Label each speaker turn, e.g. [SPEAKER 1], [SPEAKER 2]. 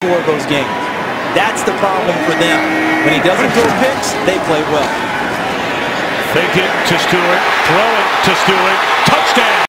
[SPEAKER 1] 4 of those games. That's the problem for them. When he doesn't throw picks, they play well.
[SPEAKER 2] Fake it to Stewart, throw it to Stewart, touchdown!